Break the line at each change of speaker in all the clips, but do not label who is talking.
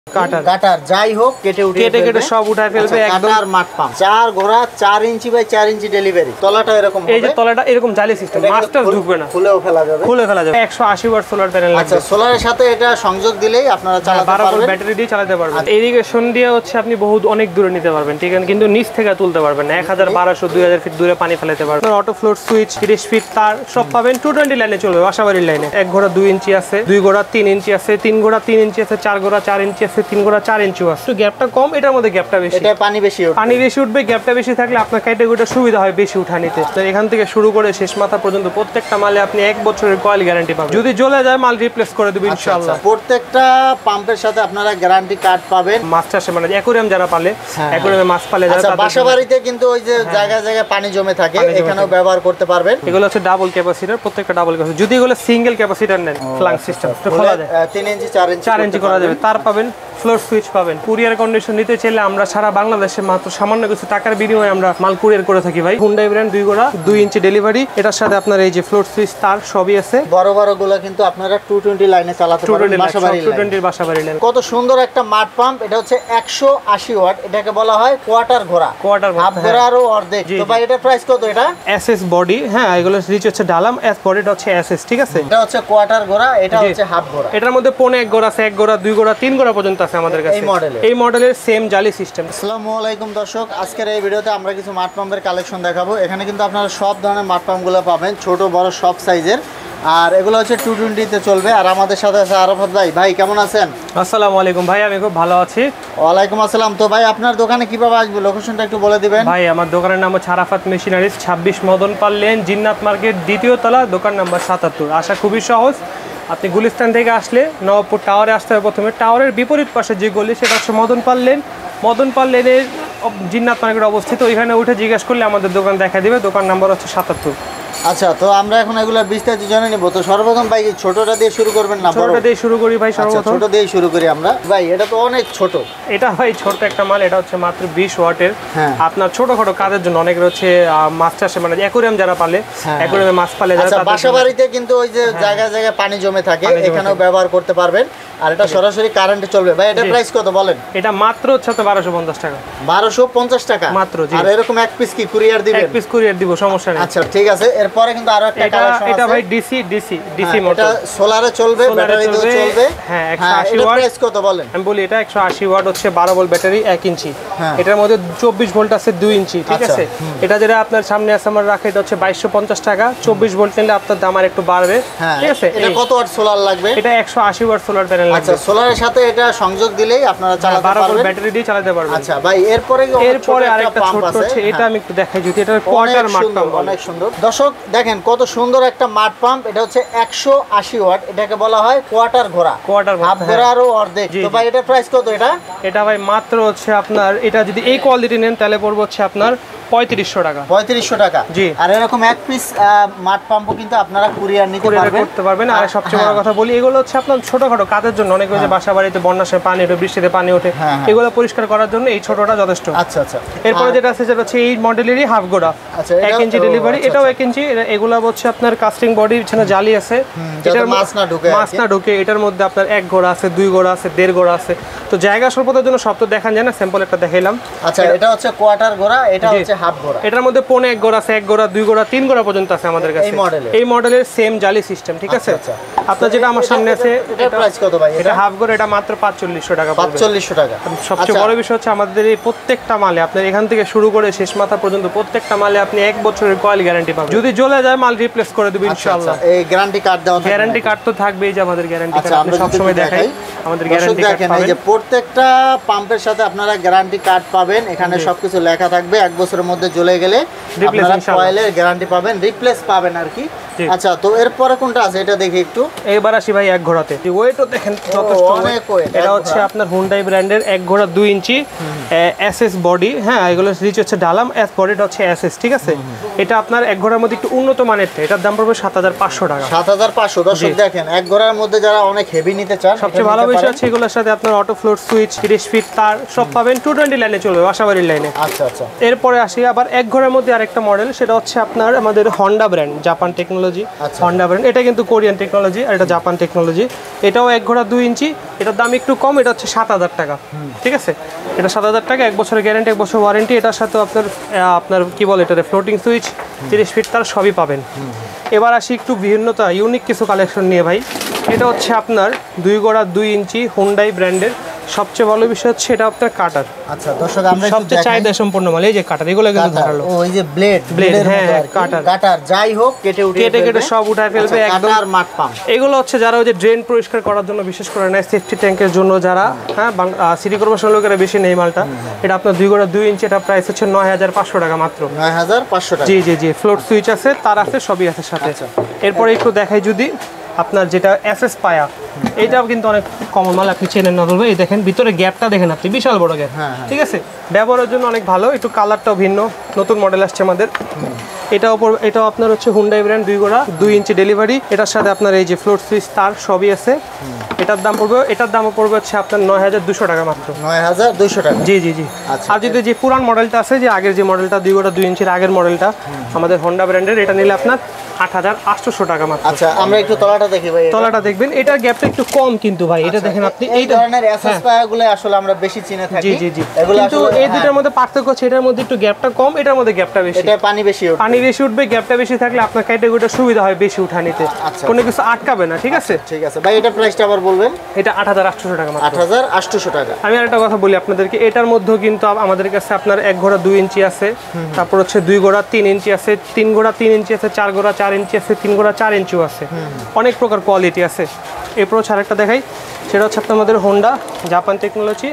কাটার যাই হোক কেটে
সব উঠায় ফেলবে একদম।
কাটার মাঠ পাম্প 4 ঘোড়া 4 ইঞ্চি বাই 4 ইঞ্চি ডেলিভারি। তলাটা এরকম হবে,
এই যে তলাটা এরকম জালি সিস্টেম, মাস্টার ঢুকবে না,
খুলেও ফেলা যাবে।
180 ওয়াট সোলার প্যানেল।
আচ্ছা, সোলারের সাথে এটা সংযোগ দিলেই আপনারা চালাতে পারবেন, 12 ভোল্ট
ব্যাটারি দিয়ে চালাতে পারবেন। ইরিগেশন দিয়ে হচ্ছে আপনি বহুত অনেক দূরে নিতে পারবেন, ঠিক আছে, কিন্তু নিচ থেকে তুলতে পারবেন না। 1200 2000 ফিট দূরে পানি ফেলাতে পারবেন। অটো ফ্লোর সুইচ, 30 ফিট তার সব পাবেন। 220 লাইনে চলবে, বাসাবাড়ির লাইনে। 1 ঘোড়া 2 ইঞ্চি আছে, 2 ঘোড়া 3 ইঞ্চি আছে, 3 ঘোড়া 3 ইঞ্চি আছে, 4 ঘোড়া 4 ইঞ্চি আছে, 3 ঘোড়া 4 ইঞ্চি আছে। তো গ্যাপটা কম, এটার মধ্যে গ্যাপটা বেশি,
এটা পানি বেশি
উঠবে। গ্যাপটা বেশি থাকলে আপনার ক্যাটাগরিটা সুবিধা হয় বেশি উঠানিতে। তো এখান থেকে শুরু করে শেষ মাথা পর্যন্ত প্রত্যেকটা মালে আপনি 1 বছরের কয়েল গ্যারান্টি পাবেন। যদি জ্বলে যায় মাল রিপ্লেস করে দেব ইনশাআল্লাহ।
প্রত্যেকটা পাম্পের সাথে আপনারা গ্যারান্টি কার্ড পাবেন।
মাছ চাষে মানে অ্যাকোরিয়াম যারা পালে, অ্যাকোরিয়ামে মাছ পালে যারা,
আচ্ছা, বাসাবাড়িতে কিন্তু ওই যে জায়গায় জায়গায় পানি জমে থাকে, এখানেও ব্যবহার করতে পারবেন।
এগুলো হচ্ছে ডাবল ক্যাপাসিটর, প্রত্যেকটা ডাবল ক্যাপাসিটর। যদি এগুলো সিঙ্গেল ক্যাপাসিটর নেন, ফ্লাং সিস্টেম তো খোলা যায়,
3 ইঞ্চি 4 ইঞ্চি
করা যাবে। তার পাবেন, ফ্লোর সুইচ পাবেন। কুরিয়ার কন্ডিশন নিতে চাইলে আমরা সারা বাংলাদেশে মাত্র সামান্য কিছু টাকার বিনিময়ে আমরা মাল কুরিয়ার করে থাকি ভাই। হুন্ডাই ব্র্যান্ড 2 ঘোড়া 2 ইঞ্চি ডেলিভারি। এটার সাথে আপনার এই যে ফ্লোর সুইচ তার সবই আছে।
বড় বড় গুলো কিন্তু আপনারা 220 লাইনে চালাতে পারবেন,
বাসাবাড়ি লাইনে।
কত সুন্দর একটা মাড পাম্প। এটা হচ্ছে 180 ওয়াট, এটাকে বলা হয় কোয়ার্টার ঘোড়া, হাফ ঘোড়ারও অর্ধেক। তো ভাই এটা প্রাইস কত? এটা
এসএস বডি, হ্যাঁ, এগুলো রিচ হচ্ছে ডালাম, এস বডিটা হচ্ছে এসএস, ঠিক আছে।
এটা হচ্ছে কোয়ার্টার ঘোড়া, এটা হচ্ছে হাফ ঘোড়া।
এটার মধ্যে পৌনে 1 ঘোড়া আছে, 1 ঘোড়া 2 ঘোড়া 3 ঘোড়া পর্যন্ত আছে আমাদের কাছে। এই মডেলের সেম জালি সিস্টেম।
আসসালামু আলাইকুম দর্শক, আজকের এই ভিডিওতে আমরা কিছু মাড পাম্পের কালেকশন দেখাবো। এখানে কিন্তু আপনারা সব ধরনের মাড পাম্পগুলো পাবেন, ছোট বড় সব সাইজের। আর এগুলো হচ্ছে 220 তে চলবে। আর আমাদের সাথে আছে আরাফাত ভাই। ভাই কেমন আছেন?
আসসালামু আলাইকুম ভাই, আমি খুব ভালো আছি।
ওয়ালাইকুম আসসালাম। তো ভাই আপনার দোকানে কিভাবে আসবে, লোকেশনটা একটু বলে দিবেন।
ভাই আমার দোকানের নাম হচ্ছে Arafat machineries, 26 Madan Pal lane, Jinnat market, 2য় তলা, দোকান নাম্বার 77। আসা খুবই সহজ। আপনি গুলিস্তান থেকে আসলে নবাবপুর টাওয়ারে আসতে হবে প্রথমে। টাওয়ারের বিপরীত পাশে যে গলি সেটা হচ্ছে মদন পাল লেন। মদন পাল লেনের জিন্নাত মার্কেট অবস্থিত, ওইখানে উঠে জিজ্ঞাসা করলে আমাদের দোকান দেখা দিবে। দোকান নাম্বার হচ্ছে 77।
আচ্ছা, তো আমরা এখন এগুলো বিস্তারিত জেনে নিব। তো সর্বপ্রথম ভাই ছোটটা দিয়ে শুরু করবেন না?
ছোটটা দিয়ে শুরু করি ভাই। সর্বপ্রথম
ছোট দিয়ে শুরু করি আমরা। ভাই এটা তো অনেক ছোট।
এটা ভাই ছোট একটা মাল, এটা হচ্ছে মাত্র 20 ওয়াটের। আপনার ছোটখাটো কাজের জন্য, অনেকের হচ্ছে মাছ চাষে মানে অ্যাকোরিয়াম যারা পালে, অ্যাকোরিয়ামে মাছ পালে যারা,
বাসাবাড়িতে কিন্তু ওই যে জায়গায় জায়গায় পানি জমে থাকে, এখানেও ব্যবহার করতে পারবেন। আর এটা সরাসরি কারেন্টে চলবে। ভাই এটা প্রাইস কত বলেন?
এটা মাত্র হচ্ছে 1250 টাকা।
1250 টাকা
মাত্র।
আর এরকম এক পিস কি কুরিয়ার দিবেন?
এক পিস কুরিয়ার দিব, সমস্যা নেই।
আচ্ছা ঠিক আছে। এরপরে কিন্তু আরো একটা কালেকশন আছে।
এটা ভাই ডিসি মোটর,
এটা সোলারে চলবে, ব্যাটারিতেও চলবে।
হ্যাঁ, 180 ওয়াট।
প্রাইস কত বলেন?
আমি বলি এটা 180 ওয়াট হচ্ছে, 12 ভোল্ট ব্যাটারি, 1 ইঞ্চি। এটার মধ্যে 24 ভোল্ট আছে 2 ইঞ্চি, ঠিক আছে। এটা যেটা আপনার সামনে আছে আমার রাখা, এটা হচ্ছে 2250 টাকা। 24 ভোল্ট নিলে আপনার দাম আর একটু বাড়বে, ঠিক আছে।
এটা কত ওয়াট সোলার লাগবে?
এটা 180 ওয়াট সোলার প্যানেল লাগবে।
আচ্ছা, সোলারের সাথে এটা সংযোগ দিলেই আপনারা চালাতে পারবেন,
12 ভোল্ট ব্যাটারি দিয়ে চালাতে পারবেন।
আচ্ছা ভাই, এরপরে
আরেকটা ছোট আছে, এটা আমি একটু দেখাই যদি। এটা কোয়ার্টার মাড পাম্প,
অনেক সুন্দর। দর্শক দেখেন কত সুন্দর একটা মাড পাম্প। এটা হচ্ছে 180 ওয়াট, এটাকে বলা হয় কোয়ার্টার ঘোড়া, হাফ ঘোড়ারও অর্ধেক। তো ভাই এটা প্রাইস কত? এটা
ভাই মাত্র হচ্ছে আপনার, এটা যদি এই কোয়ালিটি নেন তাহলে পড়বে হচ্ছে আপনার 3500 টাকা।
3500 টাকা, জি। আর এরকম এক পিস মাড পাম্পও কিন্তু আপনারা কুরিয়ার নিতে পারবেন।
আর সবচেয়ে বড় কথা বলি, এগুলো হচ্ছে আপনার ছোটখাটো কাজের জন্য। অনেক যে বাসা বাড়িতে বন্যার সময় পানি ওঠে, বৃষ্টিতে পানি ওঠে, এগুলো পরিষ্কার করার জন্য এই ছোটটা যথেষ্ট।
আচ্ছা আচ্ছা।
এরপরে যেটা আছে সেটা হচ্ছে এই মডেলেরই হাফ ঘোড়া, 1 ইঞ্চি ডেলিভারি। এটাও 1 ইঞ্চি। এগুলো হচ্ছে আপনার কাস্টিং বডি, পিছনে জালি আছে,
এটার মাছ না
ঢুকে। এটার মধ্যে আপনার 1 ঘোড়া আছে, 2 ঘোড়া আছে, 1.5 ঘোড়া আছে। তো জায়গা স্বল্পতার জন্য সব তো দেখান যায় না, স্যাম্পল একটা দেখাইলাম।
আচ্ছা, এটা হচ্ছে কোয়ার্টার ঘোড়া, এটা হচ্ছে হাফ ঘোড়া।
এটার মধ্যে পৌনে 1 ঘোড়া আছে, 1 ঘোড়া 2 ঘোড়া 3 ঘোড়া পর্যন্ত আছে আমাদের কাছে। এই মডেলের সেম জালি সিস্টেম, ঠিক আছে। আপনার যেটা আমার সামনে আছে,
এটা প্রাইস কত ভাই?
এটা হাফ ঘোড়া, এটা মাত্র 4500 টাকা।
4500 টাকা।
সবচেয়ে বড় বিষয় হচ্ছে আমাদের এই প্রত্যেকটা মালে, আপনার এখান থেকে শুরু করে শেষ মাথা পর্যন্ত প্রত্যেকটা মালে আপনি 1 বছরের কয়েল গ্যারান্টি পাবেন। যদি জ্বলে যায় মাল রিপ্লেস করে দেব ইনশাআল্লাহ।
এই গ্যারান্টি কার্ড দেওয়া থাকে?
গ্যারান্টি কার্ড তো থাকবেই, যে আমাদের গ্যারান্টি কার্ড আপনি সব সময় দেখাই। আমাদের গ্যারান্টি কার্ড পাবেন।
এই যে প্রত্যেকটা পাম্পের সাথে আপনারা গ্যারান্টি কার্ড পাবেন, এখানে সবকিছু লেখা থাকবে। 1 বছরের মধ্যে জ্বলে গেলে আপনারা কয়েলের গ্যারান্টি পাবেন, রিপ্লেস পাবেন আর কি। আচ্ছা, তো এরপরে কোনটা আছে এটা দেখি একটু।
এবার আসি ভাই 1 ঘোড়াতে। ওয়েটও দেখেন যথেষ্ট অনেক ওয়েট। এটা হচ্ছে আপনার হুন্ডাই ব্র্যান্ডের 1 ঘোড়া 2 ইঞ্চি এসএস বডি। হ্যাঁ, এগুলো রিচ হচ্ছে ডালাম, এস বডিটা হচ্ছে এসএস, ঠিক আছে। এটা আপনার 1 ঘোড়ার মধ্যে একটু উন্নত মানের, এটার দাম পড়বে 7500 টাকা।
7500। দর্শক দেখেন, 1 ঘোড়ার মধ্যে যারা অনেক হেভি নিতে চান,
সবচেয়ে ভালো বিষয় হচ্ছে এগুলোর সাথে আপনার অটো ফ্লোর সুইচ, 30 ফিট তার সব পাবেন। 220 লাইনে চলবে, বাসাবাড়ির লাইনে।
আচ্ছা আচ্ছা।
এরপরে আসি আবার এক ঘরের মধ্যে আরেকটা মডেল, সেটা হচ্ছে আপনার আমাদের Honda brand, Japan technology, Honda brand. এটা কিন্তু কোরিয়ান টেকনোলজি আর এটা জাপান টেকনোলজি। এটাও 1 ঘোড়া 2 ইঞ্চি, এটার দাম একটু কম, এটা হচ্ছে 7000 টাকা। ঠিক আছে, এটা 7000 টাকা, 1 বছরের গ্যারান্টি, 1 বছর ওয়ারেন্টি। এটার সাথে আপনার কি বলে এটা, ফ্লোটিং সুইচ, 30 ফিট তার সবই পাবেন। এবার আসি একটু ভিন্নতা, ইউনিক কিছু কালেকশন নিয়ে ভাই। এটা হচ্ছে আপনার 2 ঘোড়া 2 ইঞ্চি হুন্ডাই ব্র্যান্ডের। সবচেয়ে ভালো বিষয় হচ্ছে এটা আপনার কাটার।
আচ্ছা দর্শক, আমরা
সবচেয়ে চাহিদা সম্পন্ন মাল, এই যে কাটার, এগুলো কিন্তু ধারালো।
ওই যে ব্লেড,
হ্যাঁ কাটার
যাই হোক কেটে
সব উঠায় ফেলবে একদম।
কাটার মাঠ পাম্প,
এগুলো হচ্ছে যারা ওই যে ড্রেন পরিষ্কার করার জন্য বিশেষ করে নেয়, সেফটি ট্যাঙ্কের জন্য যারা, হ্যাঁ সিটি কর্পোরেশনের লোকেরা বেশি নেই মালটা। এটা আপনার 2 ঘোড়া 2 ইঞ্চি, এটা প্রাইস হচ্ছে 9500 টাকা মাত্র।
9500 টাকা।
জি ফ্লোট সুইচ আছে, তার আছে, সবই আছে সাথে। এরপরে একটু দেখাই যদি আপনার যেটা এসএস পায়া, এইটাও কিন্তু অনেক কমন মাল, আপনি চেনেন না বলবো। এই দেখেন ভিতরে গ্যাপটা দেখেন আপনি, বিশাল বড় গ্যাপ। ঠিক আছে, ব্যবহারের জন্য অনেক ভালো। একটু কালারটাও ভিন্ন, নতুন মডেল আসছে আমাদের। এটাও আপনার হচ্ছে হুন্ডাই ব্র্যান্ড, 2 ঘোড়া 2 ইঞ্চি ডেলিভারি। এটার সাথে আপনার এই যে ফ্লোট সুইচ তার সবই আছে। এটার দামও পড়বে হচ্ছে আপনার 9200 টাকা মাত্র।
9200 টাকা।
জি আর যদি যে পুরান মডেলটা আছে, যে আগের যে মডেলটা 2 ঘোড়া 2 ইঞ্চির আগের মডেলটা আমাদের হোন্ডা ব্র্যান্ডের, এটা নিলে আপনার 8800 টাকা মাত্র।
আচ্ছা, আমরা একটু তলাটা দেখি ভাই।
তলাটা দেখবেন, এটার গ্যাপটা একটু কম কিন্তু ভাই। এটা দেখেন আপনি,
এই ধরনের এসএস পায়াগুলো আসলে আমরা বেশি চিনে থাকি।
জি কিন্তু এই দুটোর মধ্যে পার্থক্য হচ্ছে, এটার মধ্যে একটু গ্যাপটা কম, এটার মধ্যে গ্যাপটা বেশি।
এটা পানি বেশি উঠবে,
গ্যাপটা বেশি থাকলে আপনার ক্যাটাগরিটা সুবিধা হয় বেশি উঠা নিতে, কোনো কিছু আটকাবে না। ঠিক আছে
ভাই, এটা প্রাইসটা আবার বলবেন।
এটা 8800 টাকা মাত্র।
8800 টাকা।
আমি আরেকটা কথা বলি আপনাদেরকে, এটার মধ্যেও কিন্তু আমাদের কাছে আপনার 1 ঘোড়া 2 ইঞ্চি আছে, তারপর হচ্ছে 2 ঘোড়া 3 ইঞ্চি আছে, 3 ঘোড়া 3 ইঞ্চি আছে, 4 ঘোড়া 4 ইঞ্চি আছে, 3 ঘোড়া 4 ইঞ্চিও আছে। অনেক প্রকার কোয়ালিটি আছে। এরপর হচ্ছে আরেকটা দেখাই, সেটা হচ্ছে আপনার আমাদের হোন্ডা জাপান টেকনোলজি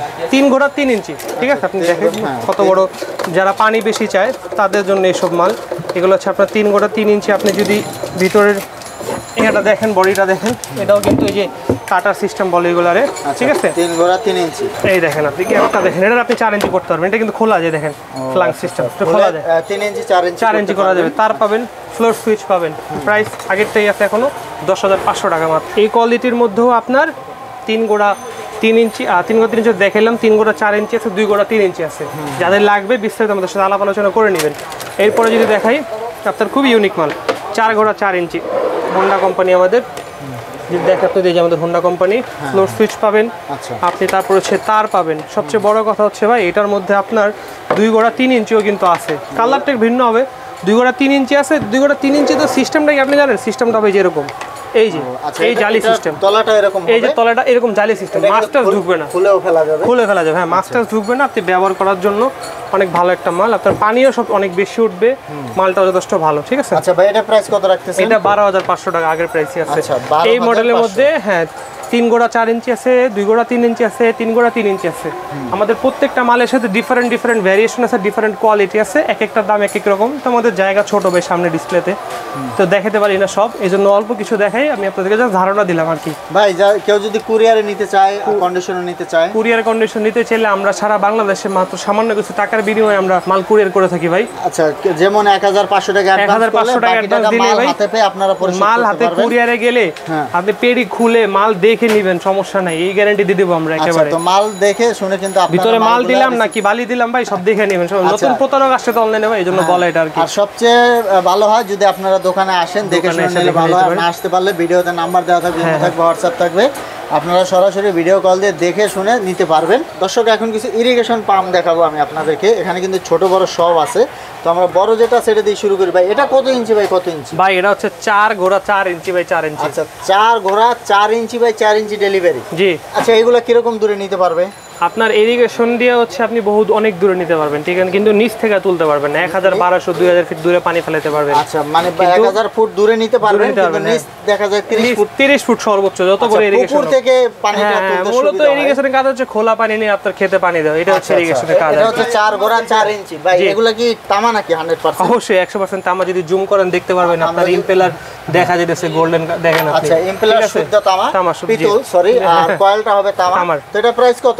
3 ঘোড়া 3 ইঞ্চি। ঠিক আছে, আপনি দেখেন কত বড়, যারা পানি বেশি চায় তাদের জন্য এইসব মাল। এগুলো হচ্ছে আপনার 3 ঘোড়া 3 ইঞ্চি। আপনি যদি ভিতরের এটা দেখেন, বডিটা দেখেন, এটাও কিন্তু এই যে কাটার সিস্টেম বলে এগুলারে। ঠিক আছে,
3 ঘোড়া 3 ইঞ্চি।
এই দেখেন আপনি গ্যাপটা দেখেন, এটা আপনি 4 ইঞ্চি করতে পারবেন। এটা কিন্তু খোলা যায়, দেখেন ফ্লাং সিস্টেম, খোলা যায়।
3 ইঞ্চি 4
ইঞ্চি করা যাবে। তার পাবেন, ফ্লোর সুইচ পাবেন। প্রাইস আগেরটাই আছে এখনো 10500 টাকা মাত্র। এই কোয়ালিটির মধ্যেও আপনার 3 ঘোড়া 3 ইঞ্চি 3 ঘোড়া 3 ইঞ্চি দেখালাম, 3 ঘোড়া 4 ইঞ্চি আছে, 2 ঘোড়া 3 ইঞ্চি আছে। যাদের লাগবে বিস্তারিত আমাদের সাথে আলাপ আলোচনা করে নেবেন। এরপরে যদি দেখাই আপনার খুবই ইউনিক মাল, 4 ঘোড়া 4 ইঞ্চি হোন্ডা কোম্পানি আমাদের। যদি দেখেন আপনি, এই যে আমাদের হোন্ডা কোম্পানি, ফ্লোর সুইচ পাবেন আপনি, তারপর হচ্ছে তার পাবেন। সবচেয়ে বড় কথা হচ্ছে ভাই, এটার মধ্যে আপনার 2 ঘোড়া 3 ইঞ্চিও কিন্তু আছে। কালারটা ভিন্ন হবে। 2 ঘোড়া 3 ইঞ্চি আছে, 2 ঘোড়া 3 ইঞ্চি তো সিস্টেমটা কি আপনি জানেন? সিস্টেমটা হবে যেরকম, এই যে এই জালি সিস্টেম,
তলাটা এরকম,
এই যে তলাটা এরকম জালি সিস্টেম, মাস্টার ঢুকবে না, খুলে ফেলা যাবে। হ্যাঁ, মাস্টার ঢুকবে না। আপনি ব্যবহার করার জন্য অনেক ভালো একটা মাল। আপনার পানিও সব অনেক বেশি উঠবে, মালটাও যথেষ্ট ভালো। ঠিক আছে।
আচ্ছা ভাই, এটা প্রাইস কত রাখতেছেন?
এটা 12500 টাকা আগের প্রাইসই আছে। এই মডেলের মধ্যে হ্যাঁ 3 ঘোড়া 4 ইঞ্চি আছে, 2 ঘোড়া 3 ইঞ্চি আছে, 3 ঘোড়া 3 ইঞ্চি আছে। আমাদের প্রত্যেকটা মালের সাথে ডিফারেন্ট ভ্যারিয়েশন আছে, ডিফারেন্ট কোয়ালিটি আছে, এক একটা দাম এক এক রকম। তো আমাদের জায়গা ছোট ভাই সামনে ডিসপ্লেতে, তো দেখাতে পারি না সব, এই জন্য অল্প কিছু দেখাই। আমি আপনাদেরকে জাস্ট ধারণা দিলাম আর কি।
ভাই, কেউ যদি কুরিয়ারে নিতে চায়, কন্ডিশনে নিতে চায়,
কুরিয়ার কন্ডিশন নিতে চাইলে আমরা সারা বাংলাদেশে মাত্র সামান্য কিছু টাকার বিনিময়ে আমরা মাল কুরিয়ার করে থাকি ভাই।
আচ্ছা, যেমন 1500 টাকা
1500 টাকা অ্যাডভান্স দিলে ভাই
আপনারা
মাল হাতে কুরিয়ারে গেলে আপনি পেডি খুলে মাল দেখে নেবেন, সমস্যা নাই, এই গ্যারান্টি দিয়ে দেব আমরা একেবারে।
তো মাল দেখে শুনে কিন্তু আপনারা
ভিতরে মাল দিলাম নাকি বালি দিলাম ভাই, সব দেখে নেবেন। নতুন প্রতারক আসছে তো অনলাইনে ভাই, এজন্য বলা এটা আর কি।
আর সবচেয়ে ভালো হয় যদি আপনারা দোকানে আসেন, দেখে শুনে নিলে ভালো হয়। না আসতে পারলে ভিডিওতে নাম্বার দেওয়া থাকবে, হোয়াটসঅ্যাপ থাকবে, আপনারা সরাসরি ভিডিও কল দিয়ে দেখে শুনে নিতে পারবেন। দর্শক, এখন কিছু ইরিগেশন পাম্প দেখাবো আমি আপনাদেরকে। এখানে কিন্তু ছোট বড় সব আছে। তো আমরা বড় যেটা সেটা দিয়ে শুরু করি। ভাই, এটা কত ইঞ্চি ভাই, কত ইঞ্চি?
ভাই এটা হচ্ছে 4 ঘোড়া 4 ইঞ্চি বাই 4 ইঞ্চি।
আচ্ছা, 4 ঘোড়া 4 ইঞ্চি বাই 4 ইঞ্চি ডেলিভারি।
জি।
আচ্ছা, এগুলো কিরকম দূরে নিতে পারবে?
আপনার ইরিগেশন দিয়ে হচ্ছে আপনি বহুত অনেক দূরে নিতে পারবেন, ঠিক আছে, কিন্তু নিচ থেকে তুলতে পারবেন না। 1200 2000 ফিট দূরে পানি ফেলাতে পারবেন।
আচ্ছা, মানে 1000 ফুট দূরে নিতে পারবেন, কিন্তু নিচ দেখা যায় 30 ফুট
সর্বোচ্চ যত বড় ইরিগেশন।
পুকুর থেকে পানিটা তুলতে
মূলত ইরিগেশনের কাজ হচ্ছে খোলা পানি নিয়ে আপনার খেতে পানি দাও, এটা হচ্ছে ইরিগেশনের কাজ।
এটা হচ্ছে 4 ঘোড়া 4 ইঞ্চি। ভাই, এগুলা কি তামা নাকি 100%?
অবশ্যই 100% তামা। যদি জুম করেন দেখতে পারবেন, আপনার ইম্পেলার দেখা যাচ্ছে গোল্ডেন, দেখেন আপনি।
আচ্ছা, ইম্পেলার শুদ্ধ তামা, পিতল, সরি, আর কয়েলটা হবে তামা। তো এটা প্রাইস কত?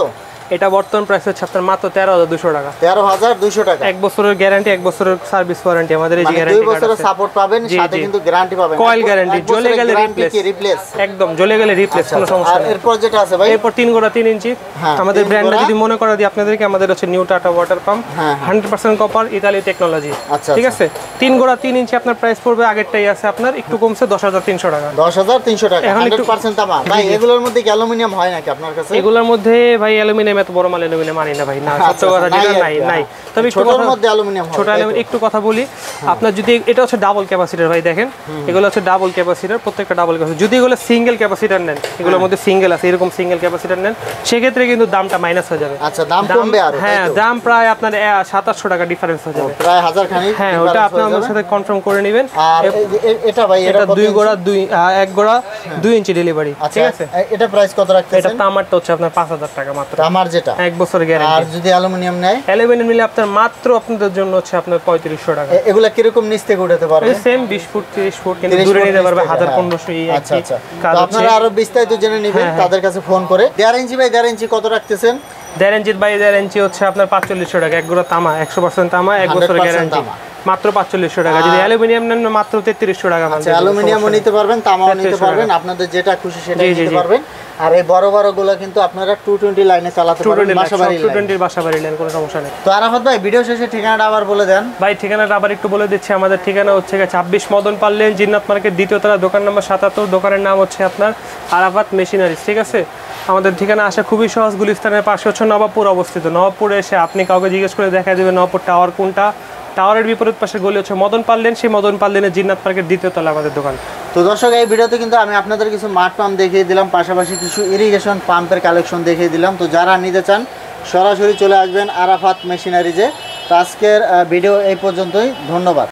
এটা বর্তমান প্রাইস হচ্ছে আপনার মাত্র 13,200 টাকা।
13,200 টাকা।
1 বছরের গ্যারান্টি, 1 বছরের সার্ভিস ওয়ারেন্টি আমাদের এই যে
মানে
গ্যারান্টি
2 বছরের সাপোর্ট পাবেন, সাথে কিন্তু গ্যারান্টি পাবেন।
কয়েল গ্যারান্টি, জ্বলে গেলে রিপ্লেস, একদম জ্বলে গেলে রিপ্লেস, কোনো সমস্যা
আর
নেই।
এরপর যেটা আছে ভাই,
এরপর 3 গোড়া 3 ইঞ্চি আমাদের ব্র্যান্ডটা যদি মনে করা দিই আপনাদেরকে, আমাদের হচ্ছে new Tata water pump, 100% copper, Italy technology. ঠিক আছে, 3 গোড়া 3 ইঞ্চি আপনার প্রাইস পড়বে, আগেরটাই আছে আপনার একটু কমছে 10,300 টাকা।
10,300 টাকা 100% তামা। ভাই এগুলোর মধ্যে কি অ্যালুমিনিয়াম হয় নাকি আপনার কাছে?
এগুলোর মধ্যে ভাই অ্যালুমিনিয়াম, এত বড় মাল অ্যালুমিনিয়াম আনি না ভাই, না সত্য কথা যেটা নাই। তবে একটু
ছোটর মধ্যে অ্যালুমিনিয়াম হয়,
ছোট অ্যালুমিনিয়াম একটু কথা বলি আপনার, যদি এটা হচ্ছে ডাবল ক্যাপাসিটর ভাই, দেখেন এগুলো হচ্ছে ডাবল ক্যাপাসিটর, প্রত্যেকটা ডাবল ক্যাপাসিটর। যদি এগুলো সিঙ্গেল ক্যাপাসিটর নেন, এগুলোর মধ্যে সিঙ্গেল আছে, এরকম সিঙ্গেল ক্যাপাসিটর নেন, সেক্ষেত্রে কিন্তু দামটা মাইনাস হয়ে যাবে।
আচ্ছা, দাম কমবে আর?
হ্যাঁ, দাম প্রায় আপনার 2700 টাকা ডিফারেন্স হয়ে যাবে,
প্রায় 1000 খানি।
হ্যাঁ, ওটা আপনি আমার সাথে কনফার্ম করে নেবেন।
আর এটা ভাই,
এটা 2 গোড়া 1 গোড়া 2 ইঞ্চি ডেলিভারি। ঠিক আছে,
এটা প্রাইস কত রাখতেছেন?
এটা তামারটা হচ্ছে আপনার 5000 টাকা মাত্র,
তামার যেটা
1 বছরের গ্যারান্টি।
আর যদি অ্যালুমিনিয়াম নেয়,
অ্যালুমিনিয়াম নিলে আপনার মাত্র আপনাদের জন্য হচ্ছে আপনার 3500 টাকা।
এগুলা কিরকম নিচ থেকে উঠাতে পারবে?
সেম 20 ফুট 30 ফুট, কিন্তু দূরে নিতে পারবে 1000-1500 এই
আচ্ছা আচ্ছা, তো আপনারা আরো বিস্তারিত জেনে নেবেন তাদের কাছে ফোন করে। 1.5 ইঞ্চি বাই 1.5 ইঞ্চি কত রাখতেছেন?
1.5 ইঞ্চি বাই 1.5 ইঞ্চি হচ্ছে আপনার 4500 টাকা, 1 গোড়া তামা, 100% তামা, 1 বছরের গ্যারান্টি, মাত্র 4500 টাকা। যদি অ্যালুমিনিয়াম নেন মাত্র 3300 টাকা।
আচ্ছা, অ্যালুমিনিয়ামও নিতে পারবেন, তামাও নিতে পারবেন, আপনাদের যেটা খুশি সেটা নিতে পারবেন। আর এই বড় বড় গুলো কিন্তু আপনারা 220 লাইনে চালাতে পারবেন, বাসাবাড়ি
220 বাসাবাড়ি লাইন, কোনো সমস্যা নেই।
তো আরাফাত ভাই, ভিডিও শেষে ঠিকানাটা আবার বলে দেন।
ভাই ঠিকানাটা আবার একটু বলে দিচ্ছি, আমাদের ঠিকানা হচ্ছে 26 মদন পাল লেন, জিন্নাত মার্কেট, দ্বিতীয় তলা, দোকান নম্বর 77। দোকানের নাম হচ্ছে আপনার আরাফাত মেশিনারিজ। ঠিক আছে, আমাদের ঠিকানা আসা খুবই সহজ, গুলিস্তানের পাশে হচ্ছে নবাবপুর অবস্থিত। নবাবপুরে এসে আপনি কাউকে জিজ্ঞেস করে দেখা দেবেন নবাবপুর টাওয়ার কোনটা, টাওয়ারের বিপরীত পাশে গলি হচ্ছে মদন পাল লেন, সেই মদন পাল লেনের জিন্নাত মার্কেট দ্বিতীয় তলা আমাদের দোকান।
তো দর্শক, এই ভিডিওতে কিন্তু আমি আপনাদের কিছু মাঠ পাম্প দেখিয়ে দিলাম, পাশাপাশি কিছু ইরিগেশন পাম্পের কালেকশন দেখিয়ে দিলাম। তো যারা নিতে চান সরাসরি চলে আসবেন আরাফাত মেশিনারিজে। তো আজকের ভিডিও এই পর্যন্তই, ধন্যবাদ।